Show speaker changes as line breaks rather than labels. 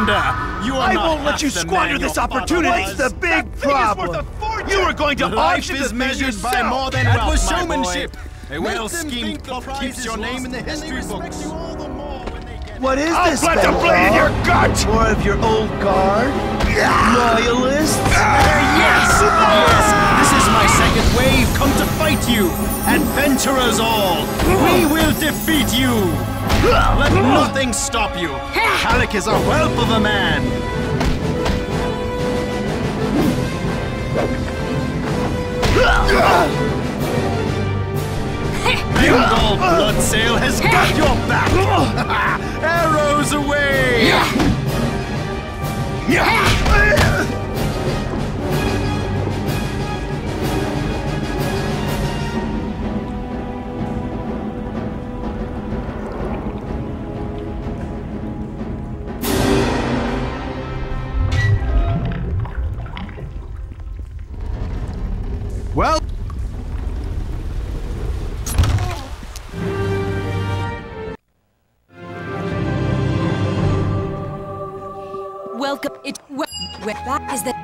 wonder. You are
I
not
won't let you squander this opportunity. What's the big problem? You were going to
Life
auction
is
the
measured by
yourself.
more than
That
wealth,
was
my
showmanship.
boy. A well-schemed plot keeps your name in the history books.
What is this,
plant a blade in your gut!
More of your old guard? Loyalists?
Yes! Yes! This is my second wave come to fight you! Adventurers all! We will defeat you! Let nothing stop you! Callik is a whelp of a man! Bengal Bloodsail has got your back! Arrows away!
Well...
Welcome. That is the...